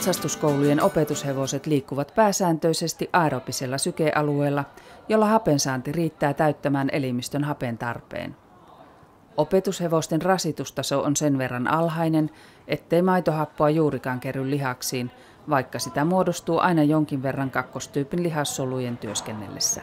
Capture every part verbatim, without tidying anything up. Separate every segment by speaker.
Speaker 1: Ratsastuskoulujen opetushevoset liikkuvat pääsääntöisesti aerobisella sykealueella, jolla hapensaanti riittää täyttämään elimistön hapen tarpeen. Opetushevosten rasitustaso on sen verran alhainen, ettei maitohappoa juurikaan kerry lihaksiin, vaikka sitä muodostuu aina jonkin verran kakkostyypin lihassolujen työskennellessä.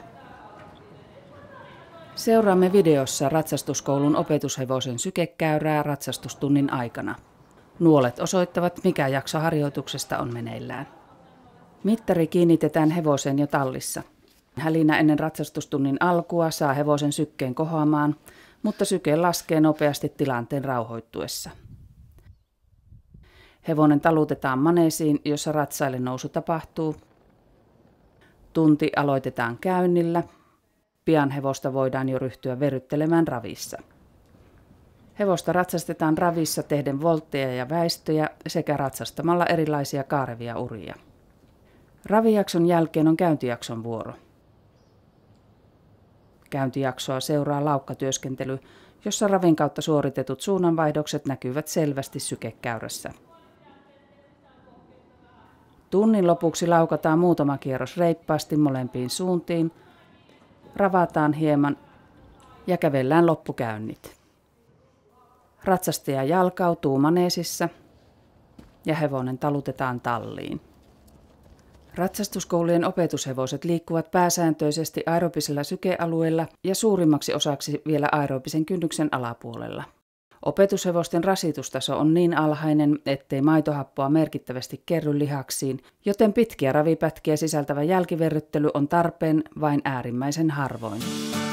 Speaker 1: Seuraamme videossa ratsastuskoulun opetushevosen sykekäyrää ratsastustunnin aikana. Nuolet osoittavat, mikä jakso harjoituksesta on meneillään. Mittari kiinnitetään hevoseen jo tallissa. Hälinä ennen ratsastustunnin alkua saa hevosen sykkeen kohoamaan, mutta syke laskee nopeasti tilanteen rauhoittuessa. Hevonen talutetaan maneesiin, jossa ratsaille nousu tapahtuu. Tunti aloitetaan käynnillä. Pian hevosta voidaan jo ryhtyä verryttelemään ravissa. Hevosta ratsastetaan ravissa tehden voltteja ja väistöjä sekä ratsastamalla erilaisia kaarevia uria. Ravijakson jälkeen on käyntijakson vuoro. Käyntijaksoa seuraa laukkatyöskentely, jossa ravin kautta suoritetut suunnanvaihdokset näkyvät selvästi sykekäyrässä. Tunnin lopuksi laukataan muutama kierros reippaasti molempiin suuntiin, ravataan hieman ja kävellään loppukäynnit. Ratsastaja jalkautuu maneesissa ja hevonen talutetaan talliin. Ratsastuskoulujen opetushevoset liikkuvat pääsääntöisesti aerobisella sykealueella ja suurimmaksi osaksi vielä aerobisen kynnyksen alapuolella. Opetushevosten rasitustaso on niin alhainen, ettei maitohappoa merkittävästi kerry lihaksiin, joten pitkiä ravipätkiä sisältävä jälkiverryttely on tarpeen vain äärimmäisen harvoin.